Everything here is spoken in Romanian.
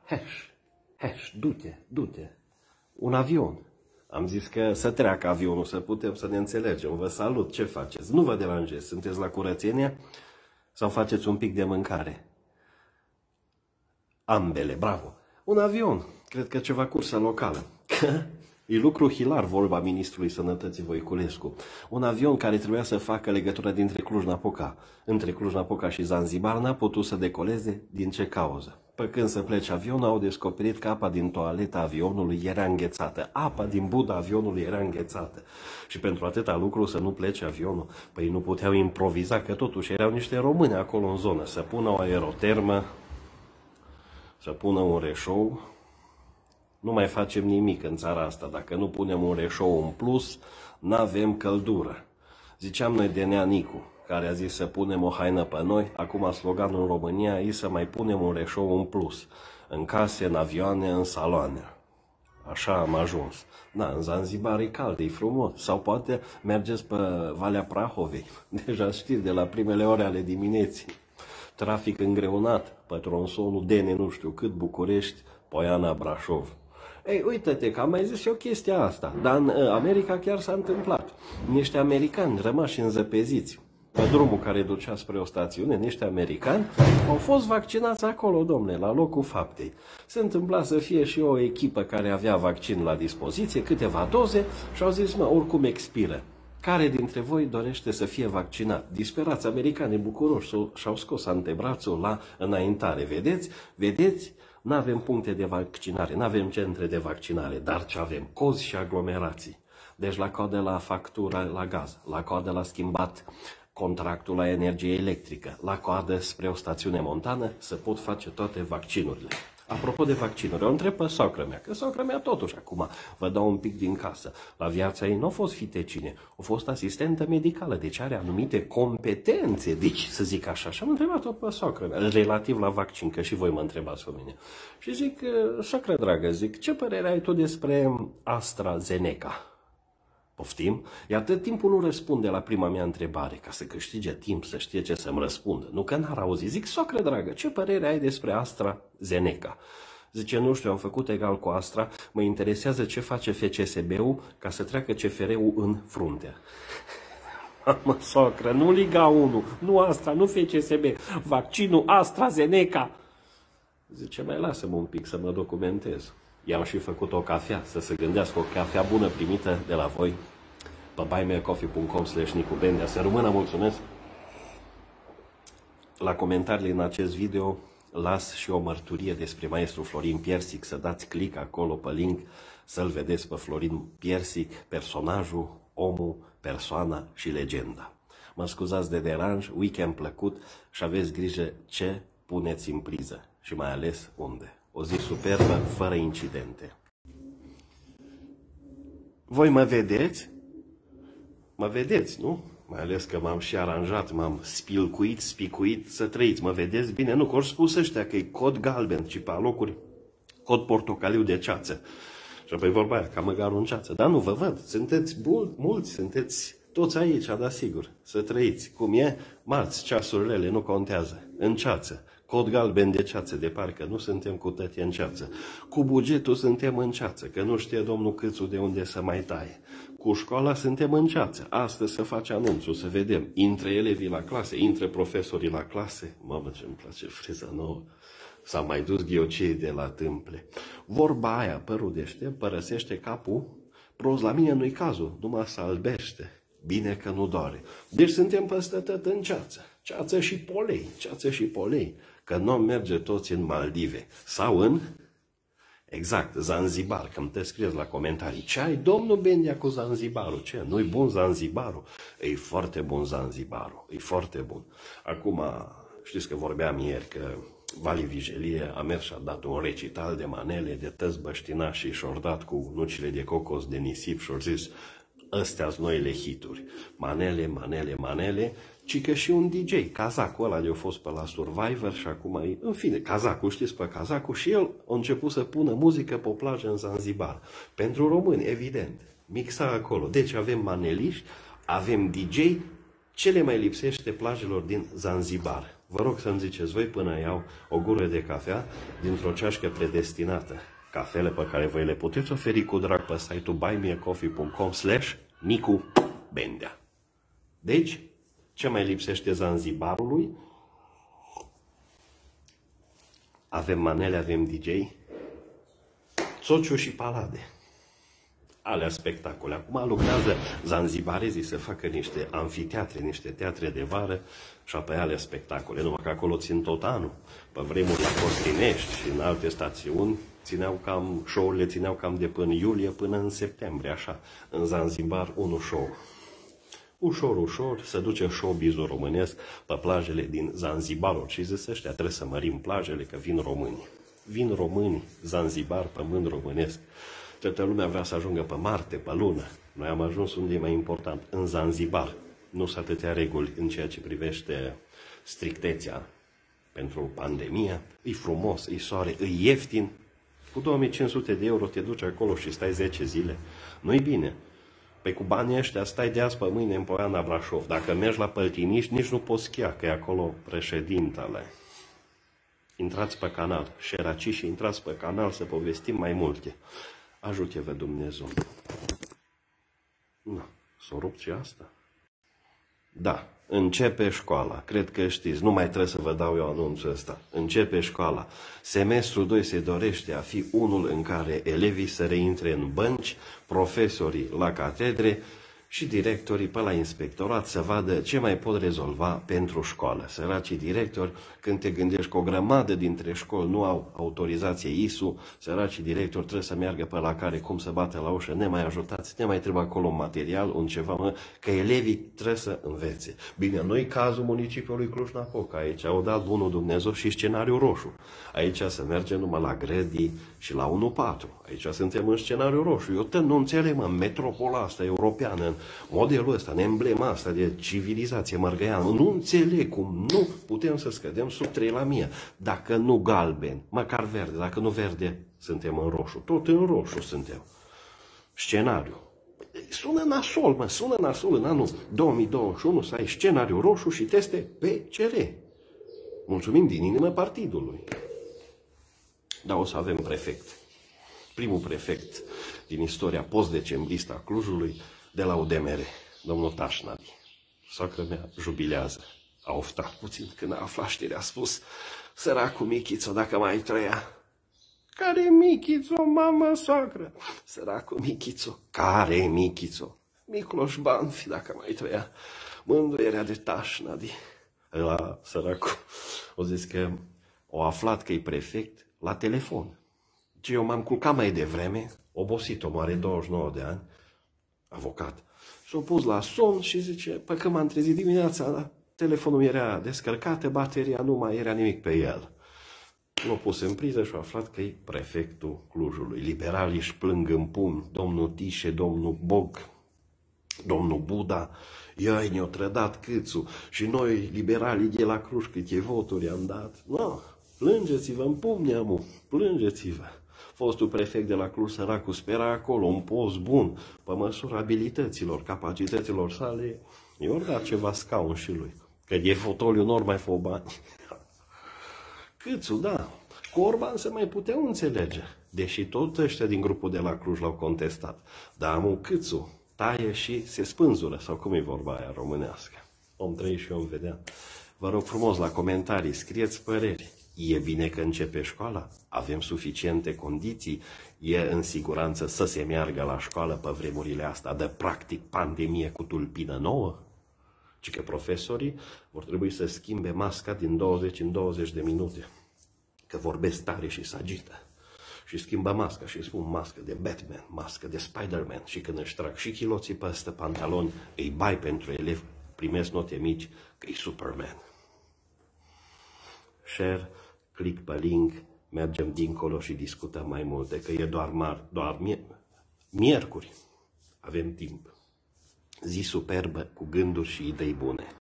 du-te. Un avion. Am zis că să treacă avionul, să putem să ne înțelegem. Vă salut, ce faceți? Nu vă deranjez, sunteți la curățenie sau faceți un pic de mâncare? Ambele, bravo. Un avion, cred că ceva cursă locală. E lucru hilar, vorba ministrului Sănătății Voiculescu. Un avion care trebuia să facă legătura dintre Cluj-Napoca. Între Cluj-Napoca și Zanzibar n-a putut să decoleze. Din ce cauză? Pe când să plece avionul, au descoperit că apa din toaleta avionului era înghețată. Apa din buda avionului era înghețată. Și pentru atâta lucru să nu plece avionul, păi nu puteau improviza, că totuși erau niște români acolo în zonă. Să pună o aerotermă, să pună un reșou. Nu mai facem nimic în țara asta. Dacă nu punem un reșou în plus, n-avem căldură. Ziceam noi de Nea Nicu, care a zis să punem o haină pe noi. Acum sloganul în România e să mai punem un reșou în plus. În case, în avioane, în saloane. Așa am ajuns. Da, în Zanzibar e cald, e frumos. Sau poate mergeți pe Valea Prahovei. Deja știți, de la primele ore ale dimineții. Trafic îngreunat pe tronsonul Dene, nu știu cât, București, Poiana, Brașov. Ei, uite-te că am mai zis și o chestie asta, dar în America chiar s-a întâmplat. Niște americani rămași înzăpeziți pe drumul care ducea spre o stațiune, niște americani au fost vaccinați acolo, domnule, la locul faptei. Se întâmpla să fie și o echipă care avea vaccin la dispoziție, câteva doze, și au zis, mă, oricum expiră. Care dintre voi dorește să fie vaccinat? Disperați americani bucuroși și-au scos antebrațul la înaintare. Vedeți? Vedeți? Nu avem puncte de vaccinare, nu avem centre de vaccinare, dar ce avem? Cozi și aglomerații. Deci la coadă la factură la gaz, la coadă la schimbat contractul la energie electrică, la coadă spre o stațiune montană, se pot face toate vaccinurile. Apropo de vaccinuri, o întreb pe socră mea, că socră mea totuși acum vă dau un pic din casă. La viața ei nu a fost fitecine, a fost asistentă medicală, deci are anumite competențe, deci să zic așa. Și am întrebat-o pe socră mea, relativ la vaccin, că și voi mă întrebați pe mine. Și zic, socră dragă, zic, ce părere ai tu despre AstraZeneca? Poftim? Iar atât timpul nu răspunde la prima mea întrebare, ca să câștige timp, să știe ce să-mi răspundă. Nu că n-ar auzi. Zic, socră dragă, ce părere ai despre AstraZeneca? Zice, nu știu, am făcut egal cu Astra, mă interesează ce face FCSB-ul ca să treacă CFR-ul în frunte. Mă, socră, nu Liga 1, nu Astra, nu FCSB, vaccinul AstraZeneca. Zice, mai lasă-mă un pic să mă documentez. I-am și făcut o cafea, să se gândească, o cafea bună primită de la voi pe buymeacoffee.com/NicuBendea. Să rămână, mulțumesc! La comentariile în acest video las și o mărturie despre maestru Florin Piersic, să dați click acolo pe link, să-l vedeți pe Florin Piersic, personajul, omul, persoana și legenda. Mă scuzați de deranj, weekend plăcut și aveți grijă ce puneți în priză și mai ales unde. O zi superbă, fără incidente. Voi mă vedeți? Mă vedeți, nu? Mai ales că m-am și aranjat, m-am spicuit să trăiți. Mă vedeți bine? Nu, că ori spus ăștia că e cod galben, ci pe alocuri cod portocaliu de ceață. Și apoi vorba aia, ca măgarul în ceață. Dar nu, vă văd, sunteți mulți, sunteți toți aici, dar sigur, să trăiți. Cum e? Marți, ceasurile nu contează. În ceață. Cod galben de ceață, de parcă nu suntem cu tătie în ceață. Cu bugetul suntem în ceață, că nu știe domnul Câțu de unde să mai taie. Cu școala suntem în ceață. Astăzi se face anunțul, să vedem. Intră elevii la clase, intră profesorii la clase. Mamă, ce-mi place friza nouă. S-a mai dus ghiocii de la tâmple. Vorba aia, părul deștept părăsește capul, prost la mine nu-i cazul, numai se albește. Bine că nu doare. Deci suntem peste tot în ceață. Ceață și polei, ceață și polei. Că nu merge toți în Maldive. Sau în, exact, Zanzibar. Că îmi te scrieți la comentarii. Ce ai, domnul Bendea, cu Zanzibarul? Ce? Nu-i bun Zanzibarul? E foarte bun Zanzibarul. E foarte bun. Acum, știți că vorbeam ieri că Vali Vigelie a mers și a dat un recital de manele, de tăți băștinași și-or dat cu nucile de cocos de nisip și-or zis, astea-s noile hituri. Manele, manele, manele, ci că și un DJ, Cazacul ăla de-a fost pe la Survivor și acum e, în fine, Cazacul, știți pe Cazacul, și el a început să pună muzică pe o plajă în Zanzibar. Pentru români, evident, mixa acolo. Deci avem maneliști, avem DJ, ce le mai lipsește plajelor din Zanzibar? Vă rog să-mi ziceți voi până iau o gură de cafea dintr-o ceașcă predestinată. Cafele pe care voi le puteți oferi cu drag pe site-ul buymeacoffee.com/Nicu Bendea. Deci, ce mai lipsește Zanzibarului? Avem manele, avem DJ, Țociu și Palade. Alea spectacole. Acum lucrează zanzibarezii să facă niște anfiteatre, niște teatre de vară și apoi alea spectacole. Numai că acolo țin tot anul. Pe vremuri la Cortinești și în alte stațiuni show-urile țineau cam de până iulie până în septembrie, așa. În Zanzibar, unul show. Ușor, ușor, se duce showbiz-ul românesc pe plajele din Zanzibar. Și zis ăștia, trebuie să mărim plajele, că vin români. Vin români, Zanzibar, pământ românesc. Toată lumea vrea să ajungă pe Marte, pe Lună. Noi am ajuns unde e mai important, în Zanzibar. Nu sunt atâtea reguli în ceea ce privește strictețea pentru pandemie. E frumos, e soare, e ieftin. Cu 2500 de euro te duci acolo și stai 10 zile. Nu-i bine. Păi cu banii ăștia stai de azi pe mâine în Poiana Brașov. Dacă mergi la Păltiniști, nici nu poți schia, că e acolo președintele. Intrați pe canal, șeraci, și intrați pe canal să povestim mai multe. Ajute-vă Dumnezeu. Na, s-o rupt și asta? Da, începe școala. Cred că știți, nu mai trebuie să vă dau eu anunțul ăsta. Începe școala. Semestrul 2 se dorește a fi unul în care elevii să reintre în bănci, profesorii la catedre și directorii pe la inspectorat să vadă ce mai pot rezolva pentru școală. Săracii directori, când te gândești că o grămadă dintre școli nu au autorizație ISU, săracii directori trebuie să meargă pe la care cum să bată la ușă, ne mai ajutați, ne mai trebuie acolo un material, un ceva, că elevii trebuie să învețe. Bine, noi cazul municipiului Cluj-Napoca, aici au dat bunul Dumnezeu și scenariul roșu. Aici să mergem numai la grădii și la 1-4. Aici suntem în scenariul roșu. Eu tot nu înțeleg, metropola asta europeană, modelul ăsta, în emblema asta de civilizație mărgăiană. Nu înțeleg cum nu putem să scădem sub 3 la 1000. Dacă nu galben, măcar verde. Dacă nu verde, suntem în roșu. Tot în roșu suntem. Scenariu. Sună nasol, sună nasol în anul 2021 să ai scenariu roșu și teste PCR. Mulțumim din inimă partidului. Dar o să avem prefect. Primul prefect din istoria post-decembristă a Clujului, de la UDMR, domnul Tașnadi. Soacră mea jubilează. A oftat puțin când a aflat știrea, a spus: săracul Michițo, dacă mai trăia. Care Michițo, mamă, soacră? Săracul Michițo. Care Michițo? Micloș Banfi, dacă mai trăia. Mândruierea de Tașnadi. La săracul o zis că o aflat că e prefect la telefon. Și eu m-am culcat mai devreme, obosit, omul are 29 de ani, avocat. S-a pus la somn și zice, păi că m-am trezit dimineața, telefonul era descărcat, bateria nu mai era nimic pe el. L-a pus în priză și a aflat că e prefectul Clujului. Liberalii își plâng în pumn, domnul Tișe, domnul Bog, domnul Buda, ioi, ne-o trădat Câțu și noi, liberalii de la Cluj, câte voturi am dat. No, plângeți-vă în pumn, neamul, plângeți-vă. Fostul prefect de la Cluj, săracul, spera acolo un post bun, pe măsura abilităților, capacităților sale, i-or dat ceva scaun și lui, că de fotoliu n-or mai fă bani. Câțu, da, cu Orban se mai puteau înțelege, deși tot ăștia din grupul de la Cluj l-au contestat. Dar amul Câțu taie și se spânzură, sau cum e vorba aia românească. Om trăi și om vedea. Vă rog frumos, la comentarii, scrieți păreri. E bine că începe școala? Avem suficiente condiții? E în siguranță să se meargă la școală pe vremurile astea de practic pandemie cu tulpină nouă? Ci că profesorii vor trebui să schimbe masca din 20 în 20 de minute. Că vorbesc tare și se agită. Și schimbă masca și spun mască de Batman, mască de Spider-Man. Și când își trag și chiloții peste pantaloni, îi bai pentru elevi, primesc note mici, că e Superman. Share, click pe link, mergem dincolo și discutăm mai multe, că e doar miercuri. Avem timp. Zi superbă cu gânduri și idei bune.